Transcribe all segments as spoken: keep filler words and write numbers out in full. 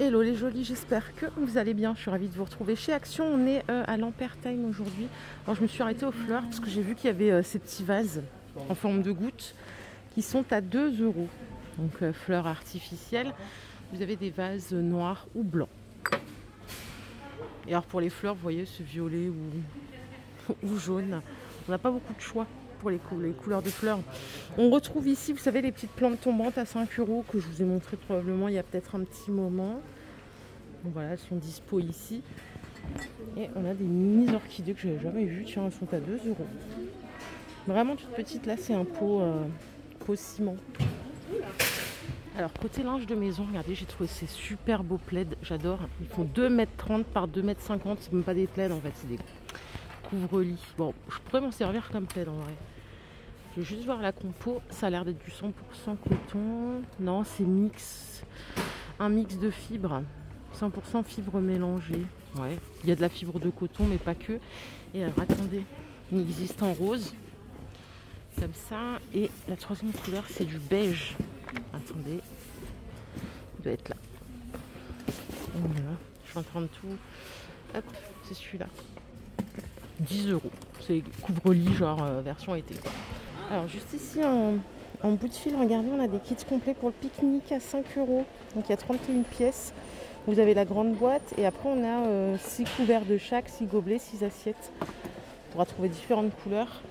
Hello les jolis, j'espère que vous allez bien. Je suis ravie de vous retrouver chez Action. On est euh, à l'Ampère Time aujourd'hui. Alors je me suis arrêtée aux fleurs parce que j'ai vu qu'il y avait euh, ces petits vases en forme de gouttes qui sont à deux euros. Donc euh, fleurs artificielles. Vous avez des vases noirs ou blancs. Et alors pour les fleurs, vous voyez ce violet ou, ou jaune. On n'a pas beaucoup de choix pour les, cou les couleurs de fleurs. On retrouve ici, vous savez, les petites plantes tombantes à cinq euros que je vous ai montré probablement il y a peut-être un petit moment. Donc voilà, elles sont dispo ici. Et on a des mini orchidées que je n'avais jamais vues. Tiens, elles sont à deux euros. Vraiment toute petite, là c'est un pot, euh, pot ciment. Alors côté linge de maison, regardez, j'ai trouvé ces super beaux plaids, j'adore. Ils font deux mètres trente par deux mètres cinquante, c'est même pas des plaids en fait, c'est des couvre-lits. Bon, je pourrais m'en servir comme plaid en vrai. Je vais juste voir la compo, ça a l'air d'être du cent pour cent coton. Non, c'est mix, un mix de fibres, cent pour cent fibres mélangées. Ouais, il y a de la fibre de coton, mais pas que. Et alors, attendez, il existe en rose, comme ça. Et la troisième couleur, c'est du beige. Attendez, il doit être là. Voilà. Je suis en train de tout. Hop, c'est celui-là. dix euros. C'est couvre-lit, genre euh, version été, quoi. Alors juste ici en, en bout de fil, regardez, on a des kits complets pour le pique-nique à cinq euros. Donc il y a trente et une pièces. Vous avez la grande boîte et après on a euh, six couverts de chaque, six gobelets, six assiettes. On pourra trouver différentes couleurs.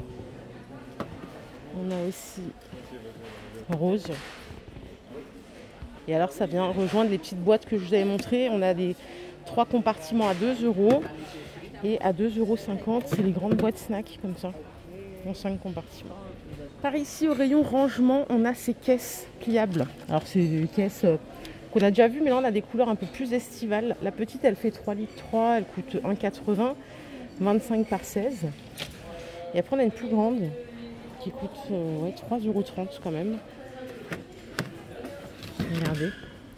On a aussi rose. Et alors ça vient rejoindre les petites boîtes que je vous avais montrées. On a des trois compartiments à deux euros. Et à deux euros cinquante, c'est les grandes boîtes snack comme ça. En cinq compartiments. Par ici, au rayon rangement, on a ces caisses pliables. Alors, c'est des caisses euh, qu'on a déjà vues, mais là, on a des couleurs un peu plus estivales. La petite, elle fait trois litres trois, elle coûte un euro quatre-vingts, vingt-cinq par seize. Et après, on a une plus grande qui coûte euh, ouais, trois euros trente quand même. Regardez.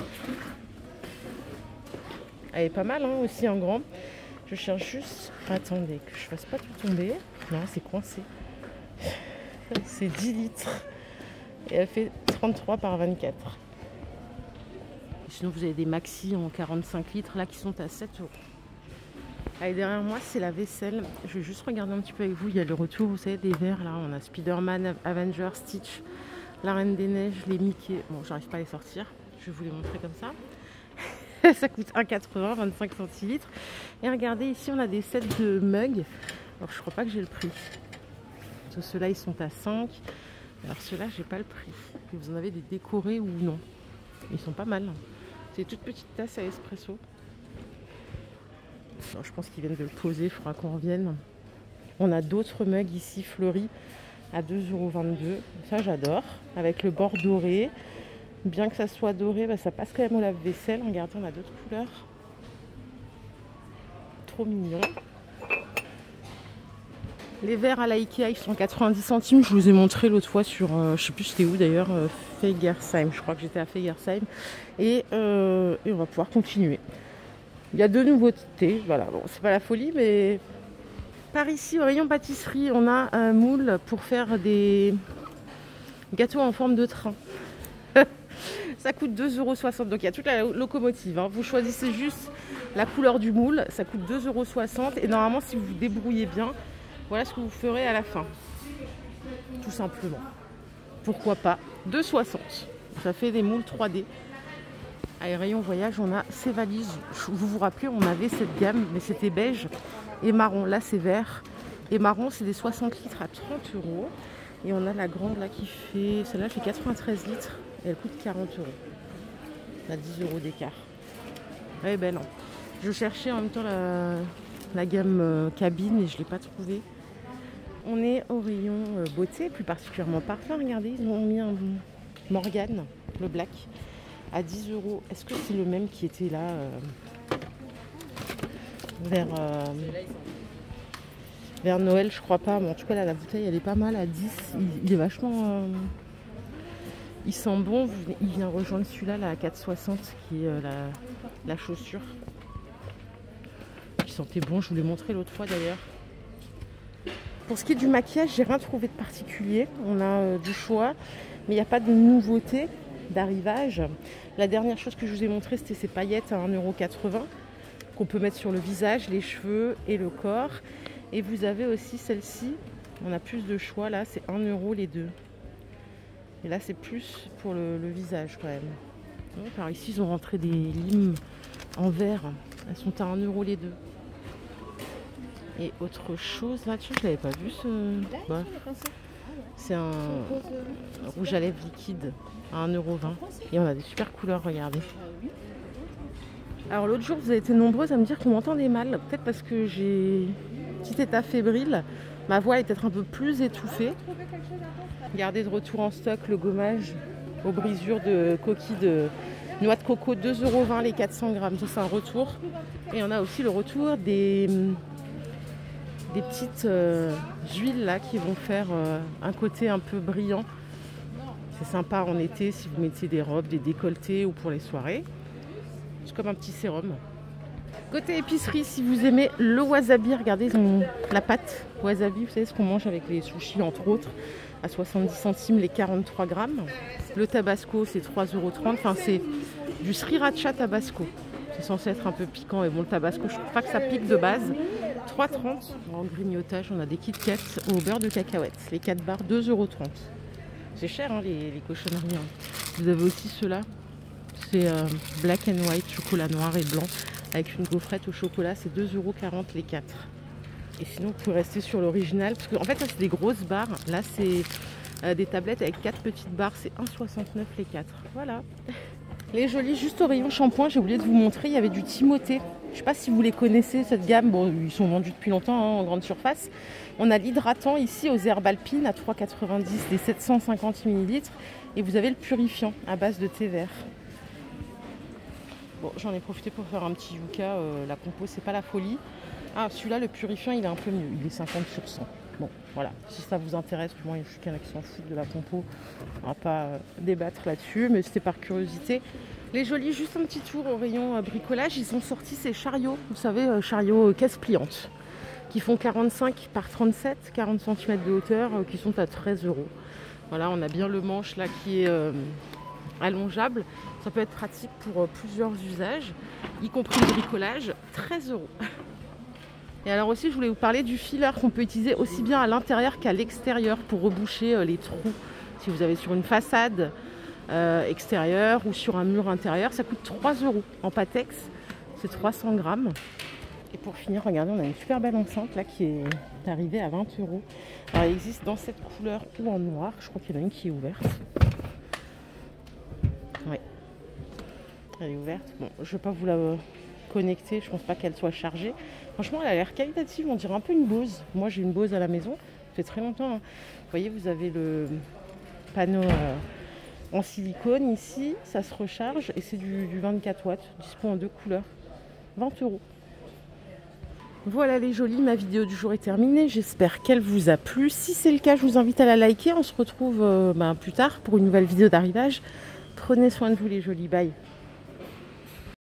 Elle est pas mal hein, aussi en grand. Je cherche juste... Attendez, que je fasse pas tout tomber. Non, c'est coincé. C'est dix litres. Et elle fait trente-trois par vingt-quatre. Sinon, vous avez des maxi en quarante-cinq litres, là, qui sont à sept euros. Allez, derrière moi, c'est la vaisselle. Je vais juste regarder un petit peu avec vous. Il y a le retour, vous savez, des verres, là. On a Spider-Man, Avenger, Stitch, la Reine des Neiges, les Mickey. Bon, j'arrive pas à les sortir. Je vais vous les montrer comme ça. Ça coûte un euro quatre-vingts, vingt-cinq centilitres. Et regardez, ici, on a des sets de mugs. Alors, je crois pas que j'ai le prix. Ceux-là, ils sont à cinq. Alors, ceux-là, j'ai pas le prix. Vous en avez des décorés ou non? Ils sont pas mal. C'est toutes petites tasses à espresso. Alors, je pense qu'ils viennent de le poser. Il faudra qu'on revienne. On a d'autres mugs ici fleuris à deux euros vingt-deux. Ça, j'adore. Avec le bord doré. Bien que ça soit doré, bah, ça passe quand même au lave-vaisselle. Regardez, on a d'autres couleurs. Trop mignon. Les verres à la Ikea, ils sont quatre-vingt-dix centimes. Je vous ai montré l'autre fois sur, euh, je sais plus c'était où d'ailleurs, euh, Fegersheim. Je crois que j'étais à Fegersheim. Et, euh, et on va pouvoir continuer. Il y a deux nouveautés. Voilà, bon, c'est pas la folie, mais par ici, au rayon pâtisserie, on a un moule pour faire des gâteaux en forme de train. Ça coûte deux euros soixante. Donc il y a toute la locomotive. Hein. Vous choisissez juste la couleur du moule. Ça coûte deux euros soixante. Et normalement, si vous vous débrouillez bien, voilà ce que vous ferez à la fin. Tout simplement. Pourquoi pas deux euros soixante. Ça fait des moules trois D. Allez, rayon voyage, on a ces valises. Vous vous rappelez, on avait cette gamme, mais c'était beige et marron. Là, c'est vert. Et marron, c'est des soixante litres à trente euros. Et on a la grande là qui fait... Celle-là fait quatre-vingt-treize litres. Et elle coûte quarante euros. On a dix euros d'écart. Eh ben non. Je cherchais en même temps la, la gamme euh, cabine et je ne l'ai pas trouvée. On est au rayon euh, beauté, plus particulièrement parfum. Regardez, ils ont mis un Morgane, le black, à dix euros. Est-ce que c'est le même qui était là euh, vers, euh, vers Noël? Je crois pas. Mais en tout cas, là, la bouteille, elle est pas mal à dix. Il, il est vachement... Euh, il sent bon. Il vient rejoindre celui-là là, à quatre euros soixante, qui est euh, la, la chaussure. Il sentait bon. Je vous l'ai montré l'autre fois d'ailleurs. Pour ce qui est du maquillage, j'ai rien trouvé de particulier. On a euh, du choix, mais il n'y a pas de nouveauté. d'arrivage. La dernière chose que je vous ai montré, c'était ces paillettes à un euro quatre-vingts qu'on peut mettre sur le visage, les cheveux et le corps. Et vous avez aussi celle-ci, on a plus de choix là, c'est un euro les deux. Et là c'est plus pour le, le visage quand même. Donc, alors ici ils ont rentré des limes en verre, elles sont à un euro les deux. Et autre chose, là, tu sais, je l'avais pas vu ce... Bah, c'est un rouge à lèvres liquide à un euro vingt. Et on a des super couleurs, regardez. Alors l'autre jour, vous avez été nombreuses à me dire qu'on m'entendait mal. Peut-être parce que j'ai un petit état fébrile. Ma voix est peut-être un peu plus étouffée. Regardez, de retour en stock, le gommage aux brisures de coquilles de noix de coco, deux euros vingt les quatre cents grammes. Ça, c'est un retour. Et on a aussi le retour des... des petites euh, huiles là qui vont faire euh, un côté un peu brillant. C'est sympa en été si vous mettez des robes, des décolletés ou pour les soirées. C'est comme un petit sérum. Côté épicerie, si vous aimez le wasabi, regardez, ils ont la pâte wasabi, vous savez ce qu'on mange avec les sushis entre autres, à soixante-dix centimes les quarante-trois grammes. Le tabasco c'est trois euros trente, enfin c'est du sriracha tabasco. C'est censé être un peu piquant, et bon, le tabasco, je trouve pas que ça pique de base. trois euros trente. En grignotage, on a des Kit Kat au beurre de cacahuète. Les quatre barres, deux euros trente. C'est cher, hein, les, les cochonneries. Hein. Vous avez aussi ceux-là. C'est euh, black and white, chocolat noir et blanc, avec une gaufrette au chocolat. C'est deux euros quarante les quatre. Et sinon, vous pouvez rester sur l'original. Parce qu'en fait, ça, c'est des grosses barres. Là, c'est euh, des tablettes avec quatre petites barres. C'est un euro soixante-neuf les quatre. Voilà. Les jolis, juste au rayon shampoing, j'ai oublié de vous montrer, il y avait du Timothée. Je ne sais pas si vous les connaissez, cette gamme. Bon, ils sont vendus depuis longtemps hein, en grande surface. On a l'hydratant ici aux herbes alpines à trois euros quatre-vingt-dix des sept cent cinquante millilitres. Et vous avez le purifiant à base de thé vert. Bon, j'en ai profité pour faire un petit yucca. Euh, la compo, c'est pas la folie. Ah, celui-là, le purifiant, il est un peu mieux. Il est cinquante sur cent. Bon, voilà. Si ça vous intéresse, moi, je suis quelqu'un qui s'en fout de la compo. On va pas euh, débattre là-dessus, mais c'était par curiosité. Les jolis, juste un petit tour au rayon euh, bricolage. Ils ont sorti ces chariots, vous savez, euh, chariots euh, caisse pliante, qui font quarante-cinq par trente-sept, quarante centimètres de hauteur, euh, qui sont à treize euros. Voilà, on a bien le manche là qui est euh, allongeable. Ça peut être pratique pour euh, plusieurs usages, y compris le bricolage. treize euros. Et alors aussi, je voulais vous parler du filler qu'on peut utiliser aussi bien à l'intérieur qu'à l'extérieur pour reboucher euh, les trous. Si vous avez sur une façade euh, extérieure ou sur un mur intérieur, ça coûte trois euros en Patex. C'est trois cents grammes. Et pour finir, regardez, on a une super belle enceinte là qui est arrivée à vingt euros. Alors, elle existe dans cette couleur ou en noir. Je crois qu'il y en a une qui est ouverte. Oui, elle est ouverte. Bon, je ne vais pas vous la connecter. Je pense pas qu'elle soit chargée. Franchement, elle a l'air qualitative. On dirait un peu une Bose. Moi, j'ai une Bose à la maison. Ça fait très longtemps. Hein. Vous voyez, vous avez le panneau euh, en silicone ici. Ça se recharge et c'est du, du vingt-quatre watts. Dispo en deux couleurs. vingt euros. Voilà les jolis, ma vidéo du jour est terminée. J'espère qu'elle vous a plu. Si c'est le cas, je vous invite à la liker. On se retrouve euh, ben, plus tard pour une nouvelle vidéo d'arrivage. Prenez soin de vous les jolis. Bye.